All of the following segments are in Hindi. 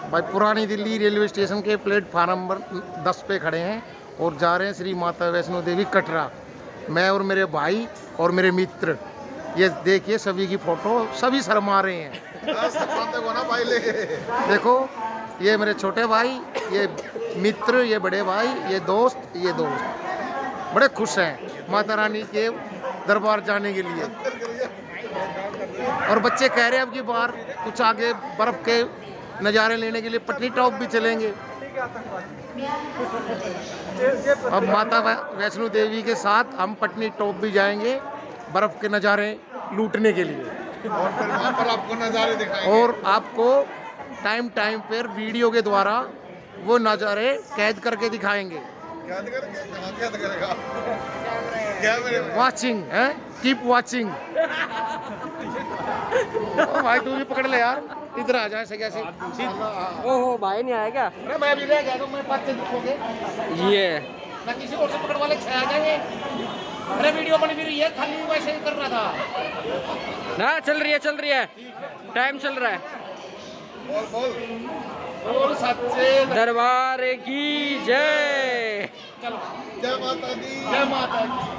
भाई पुरानी दिल्ली रेलवे स्टेशन के प्लेटफार्म नंबर 10 पे खड़े हैं और जा रहे हैं श्री माता वैष्णो देवी कटरा। मैं और मेरे भाई और मेरे मित्र, ये देखिए सभी की फोटो, सभी शर्मा रहे हैं। देखो ये मेरे छोटे भाई, ये मित्र, ये बड़े भाई, ये दोस्त, बड़े खुश हैं माता रानी के दरबार जाने के लिए। और बच्चे कह रहे हैं अब की बार कुछ आगे बर्फ के नज़ारे लेने के लिए पटनी टॉप भी चलेंगे। अब माता वैष्णो देवी के साथ हम पटनी टॉप भी जाएंगे बर्फ के नज़ारे लूटने के लिए, और फिर वहाँ पर आपको नज़ारे दिखाएंगे और आपको टाइम पर वीडियो के द्वारा वो नज़ारे कैद करके दिखाएंगे। कैद करेगा क्या मेरे वाचिंग है, कीप वाचिंग। भाई तू भी पकड़ ले यार, इधर आ जा। कैसे ओहो भाई नहीं आएगा। अरे मैं भी ले गया तो मैं पास से दिखोगे ये ना, किसी और से पकड़ वाले छह आ जाएंगे। अरे वीडियो बन भी रही है, खाली वैसे ही कर रहा था ना। चल रही है टाइम चल रहा है। बोल सच्चे दरबार की जय। चलो जय माता दी। जय माता दी।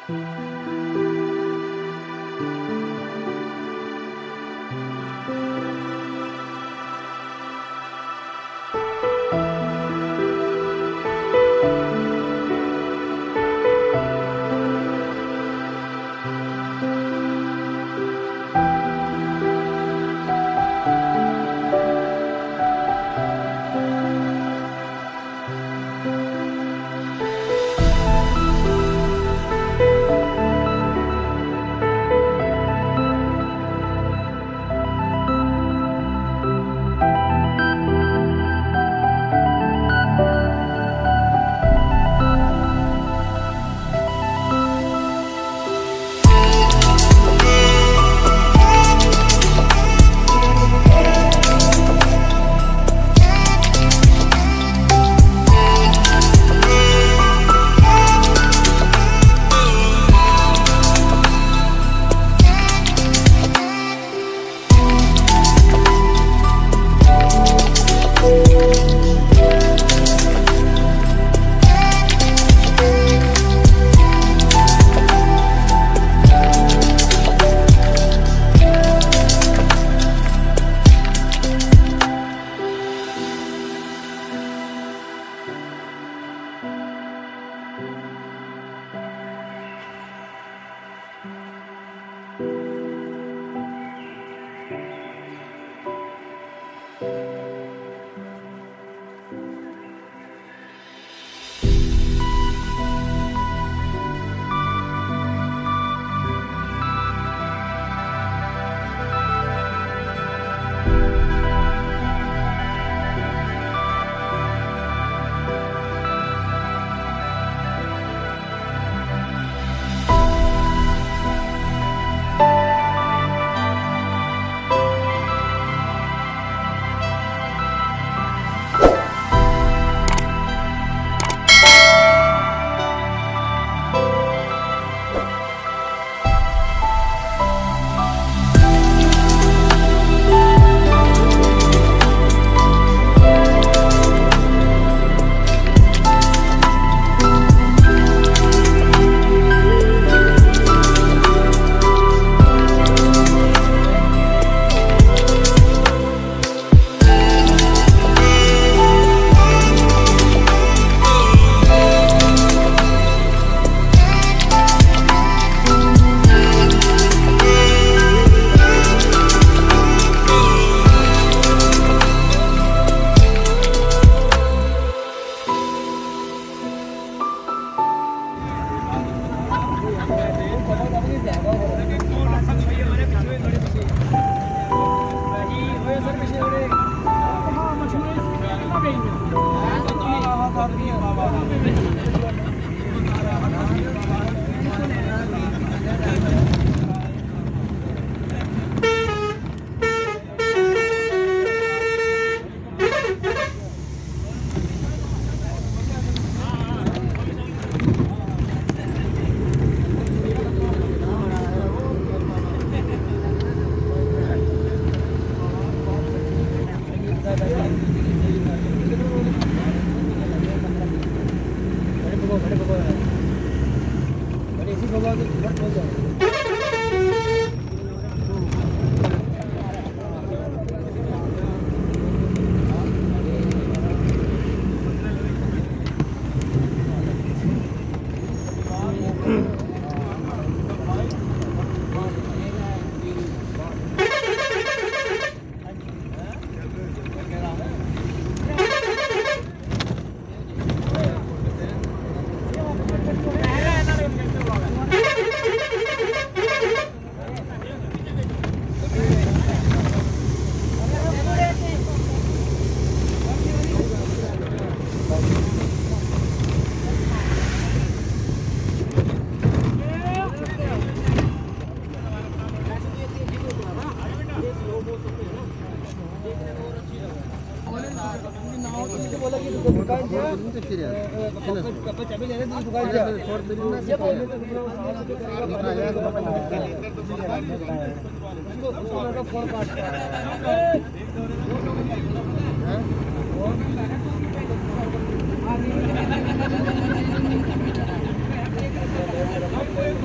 फोन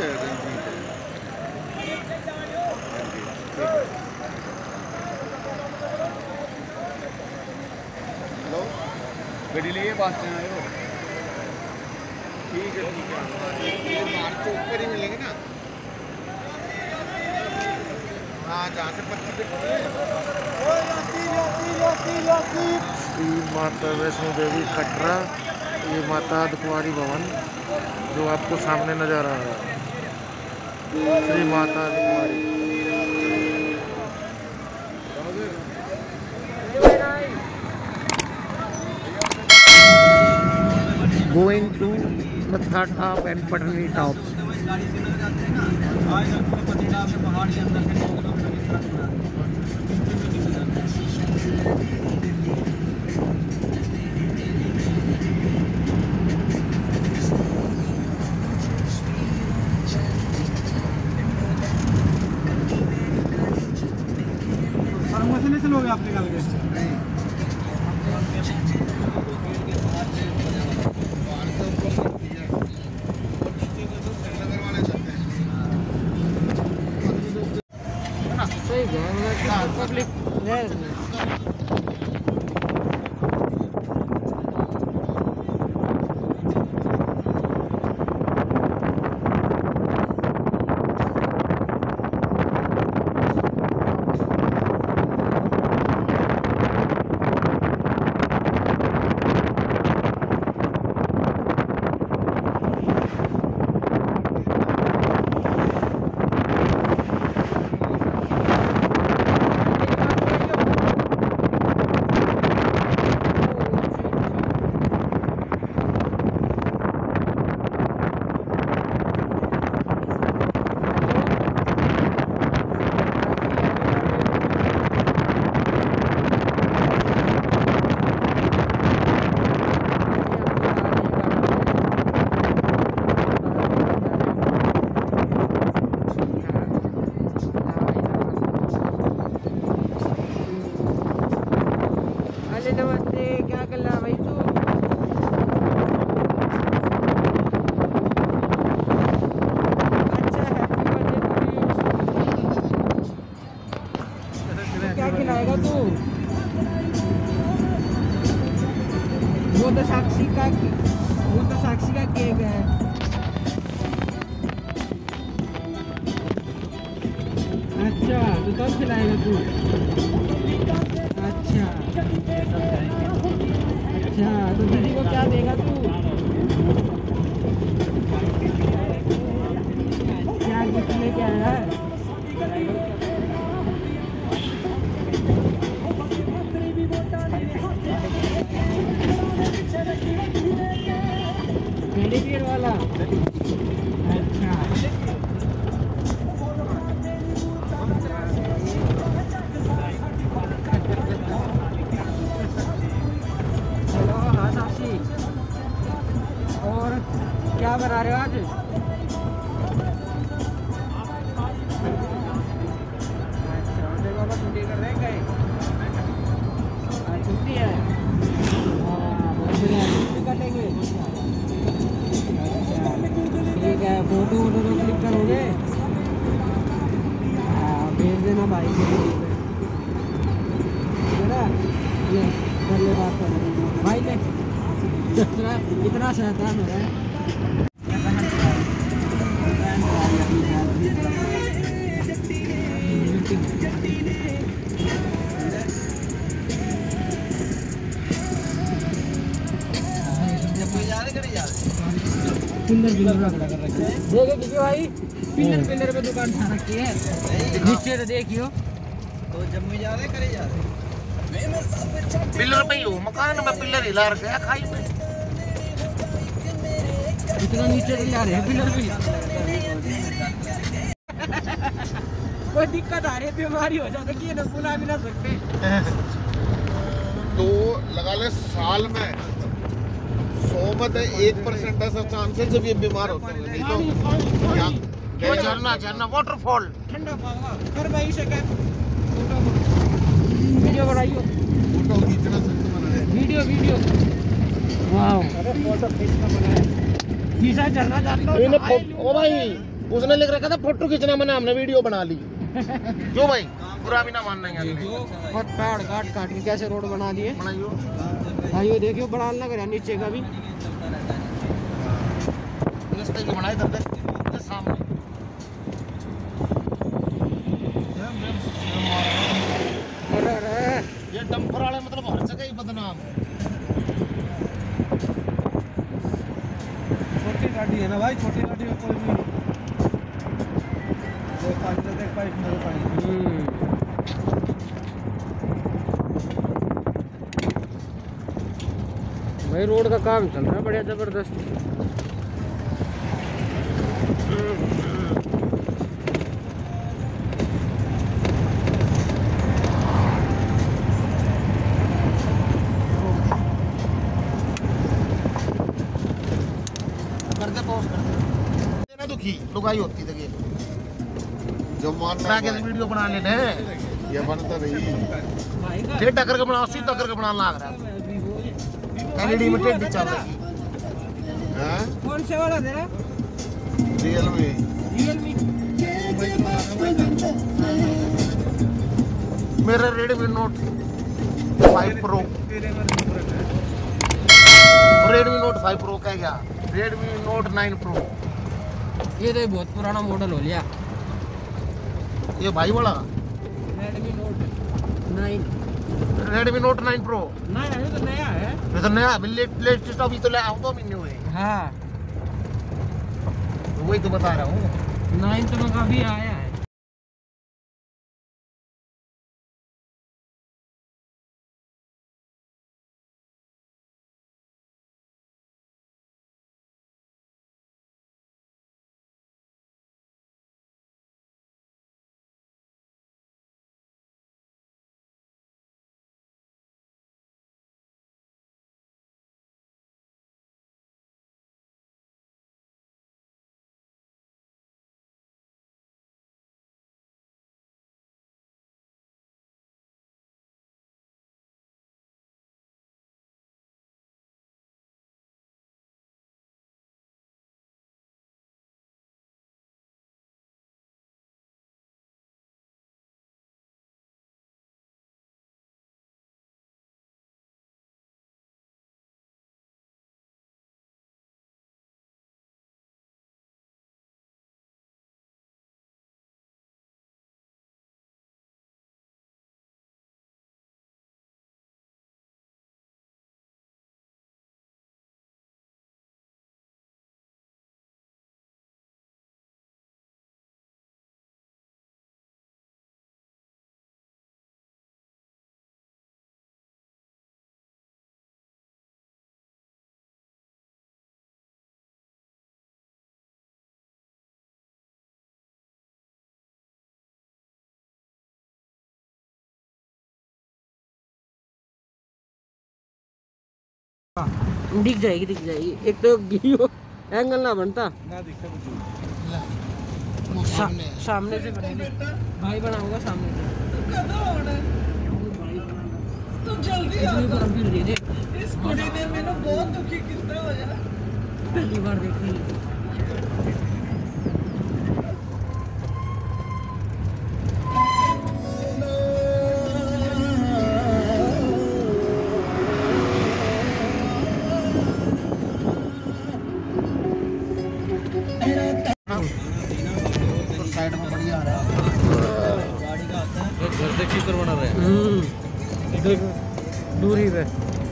है रंजीत है। हेलो गड्डी लिए बात से आए हो? ठीक है ये बाहर चौक पर ही मिलेंगे ना। हाँ जहाँ से 25 श्री माता वैष्णो देवी कटरा, ये माता कुंवारी भवन जो आपको सामने नजर आ रहा है, श्री माता कुंवारी। Going to Matha Top and Patani Top. लोग आप निकाल गए सही है पब्लिक नमस्ते, क्या कर रहा भाई तू? अच्छा है, क्या खिलाएगा तू? वो तो साक्षी का केक है। अच्छा तो कब खिलाएगा तू? अच्छा तो दीदी को क्या देगा तू? क्या गिफ्ट लेके आया है? टेडी बियर वाला। अच्छा और क्या बना रहे हो आज? अच्छा देखो बाबा छुट्टी कर रहे हैं कहीं? आज छुट्टी है। बहुत बढ़िया, छुट्टी कटेंगे। अच्छा ठीक है, फोटो वोटो तो क्लिक करोगे? हाँ भेज देना भाई के लिए ना, ये कर ले बात कर भाई ले। इतना शैतान हो रहा है। देखे किसी भाई पिलर पे दुकान उठा रखी है, नीचे तो देखियो। तो जम्मू जा रहे करे जा रहे पिलर पे ही हो, मकान में पिलर हिला रखे हैं खाई में। इतना नीचे तो जा रहे हैं पिलर भी। कोई दिक्कत आ रही है, बीमारी हो जाता कि ना बुला भी ना सकते। तो लगा ले साल में 100 में 1% ऐसा चांस है जब ये बीमार होते हैं, नहीं तो वो झरना वाटरफॉल। ठंडा कर भाई से कर वीडियो बनाइयो, फोटो खींचना सख्त मना है। वीडियो वाह, अरे फोटो खींचना मना है। खींचा झरना जाता ओ भाई उसने लिख रखा था फोटो खींचना, मैंने हमने वीडियो बना ली। क्यों भाई, बुरा भी ना मानना है। बहुत पेड़ काट काट के कैसे रोड बना दिए बनाइयो भाई, ये देखियो बड़ा लग रहा है नीचे का भी। रास्ते की बनाई दर दे सामने। ये डंपर वाले मतलब हर जगह ही बदनाम है। छोटी गाड़ी है ना भाई, छोटी गाड़ी में कोई भी देख पाइप मेरे पाइप। भाई रोड का काम चल रहा है बढ़िया जबरदस्त। कर दे पॉज कर दे ना, दुखी लुगाई होती थी जो मानना के वीडियो बना लेने ये बनता नहीं। भाई का फिर टक्कर के बना, सीधा टक्कर के बनाना लग रहा है। एलईडी में टेढ़ी चल रही हैं? कौन से वाला तेरा? Realme Realme. मेरा Redmi Note 5 Pro, Redmi Note 5 Pro का क्या, रेडमी नोट 9 प्रो। ये तो बहुत पुराना मॉडल हो लिया। ये भाई वाला Redmi Note 9। Redmi Note 9 Pro, नहीं ये तो नया है। ये तो नया लेटेस्ट अभी तो लाया हूं, 2 महीने हुए। हाँ वही तो बता रहा हूँ। 9 तो में काफी आया है। दिख जाएगी एक तो गियो एंगल ना बनता ना दिखता मुझे। सामने से बनेंगे भाई बना होगा सामने से। तुम जल्दी आ इतनी बार फिर दे दे। इस कुड़ी ने मैंने बहुत दुखी किया होया। पहली बार देखी। तो साइड में बढ़िया आ रहा है। घर से चित्र बना रहे हैं। देख दूरी पे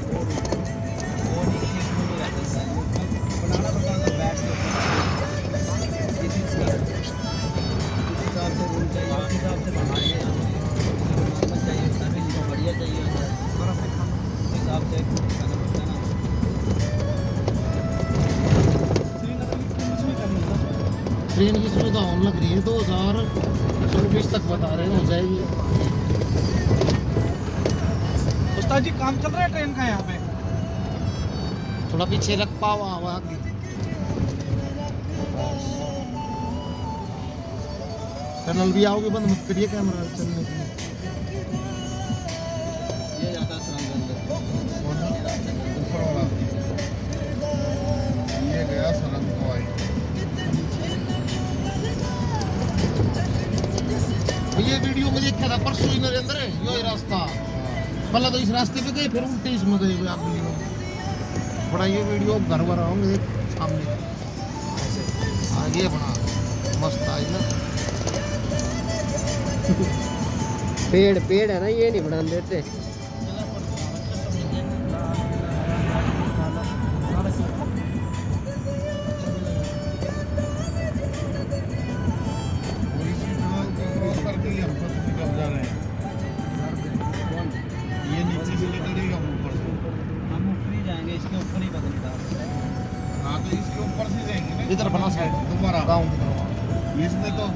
ट्रेन की सुविधा ऑन लग रही है, 2024 तक बता रहे हैं हो जाएगी। उस्ताद जी काम चल रहा है ट्रेन का यहाँ पे। थोड़ा पीछे रख पाओ आवाज। टनल भी आओगे, बंद मत करिए कैमरा चलने के लिए। ये जाता है सुरंग अंदर। ऊपर वाला ये गया सुरंग को आई। वीडियो में देखा था परसों ही नरेंद्र, यो ही रास्ता। पहले तो इस रास्ते पे गए, फिर उल्टे इसमें गए हुए आप वीडियो बड़ा। ये वीडियो घर भर आऊंगे सामने आगे बना मस्त आई ना। पेड़ है ना, ये नहीं बढ़ा देते। ये नीचे से निकलेगा ऊपर से, हम ऊपर ही जाएंगे, इसके ऊपर ही बदलता है। हाँ तो इसके ऊपर से जाएंगे ना इधर बना साइड दोबारा गाँव की तरफ। इसमें तो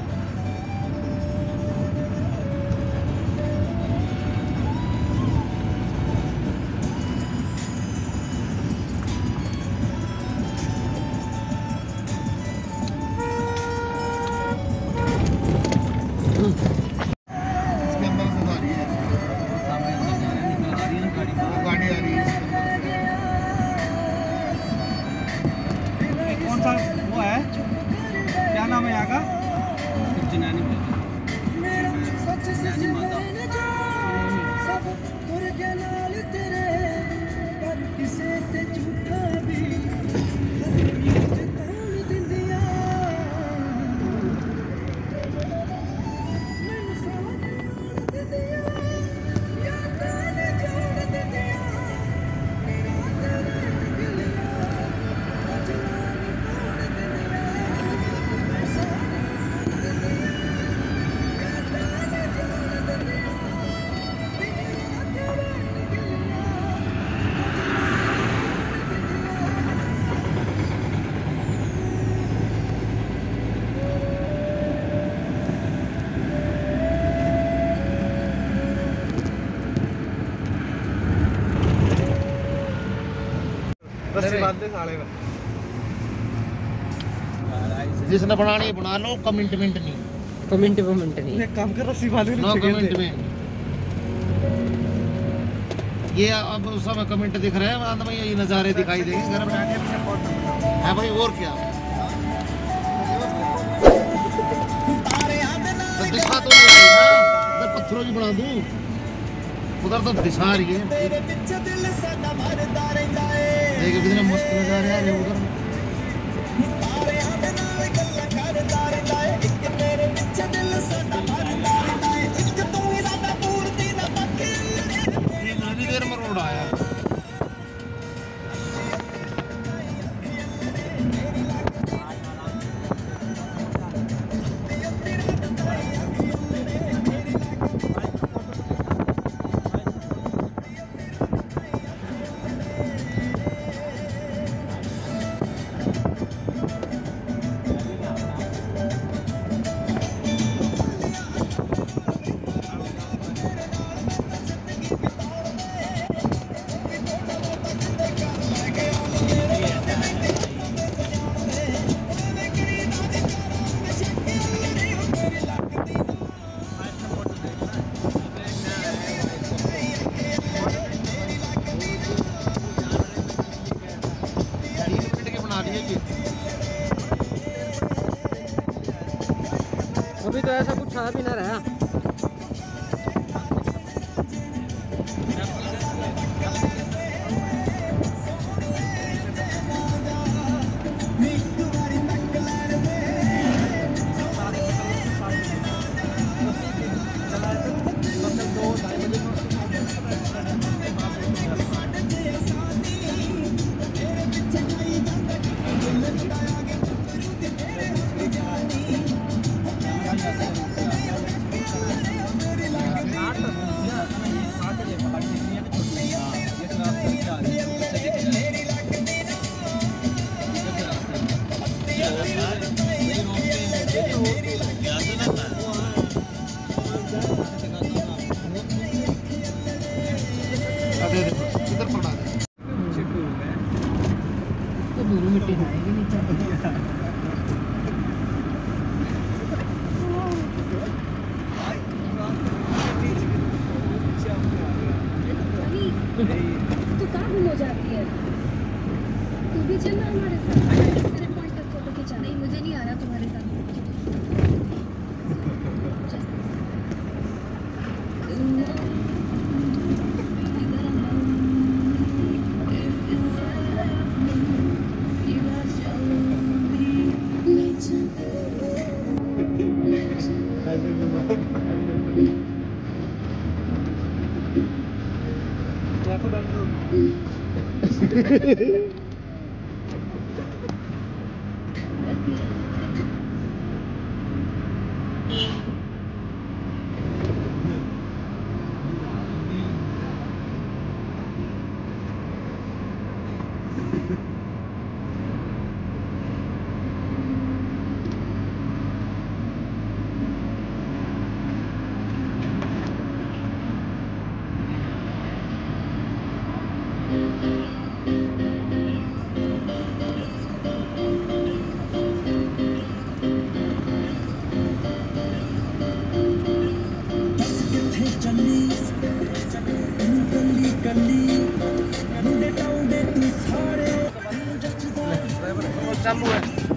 इसके अंदर से आ रही है, सामने निकल आ रही है ना गाड़ी वो बाहर। गाड़ी आ रही है इसके अंदर से। ये कौन सा वो है, क्या नाम है यहाँ का? जिनानी जिनानी माता। रस्सी बांध दे साले में। जिसने बनानी है बना लो, कमिटमेंट नहीं। कमेंट नहीं। एक काम कर, रस्सी बांध के नो नीचे गिर दे। कमिटमेंट। ये अब सब कमेंट दिख रहे हैं, बाद में यही नज़ारे दिखाई देंगे घर में। है भाई और क्या, तो दिशा तो नहीं रही ना, उधर पत्थरों की बना दूं, उधर तो दिशा रही है। देखो कितने मस्त नज़ारे आ रहे हैं उधर। इतनी देर में रोड आया। अभी तो ऐसा कुछ आ भी ना रहा। इधर पड़ा दे। तो दूर मिट्टी जाएगी नीचे। तू कहाँ गुम हो जाती है? तू भी चलना हमारे साथ। सिर्फ पॉइंट तक फोटो खिंचा। नहीं, मुझे नहीं आ रहा तुम्हारे साथ। चालू है।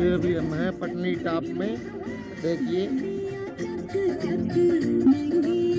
अभी हम हैं पटनी टॉप में, देखिए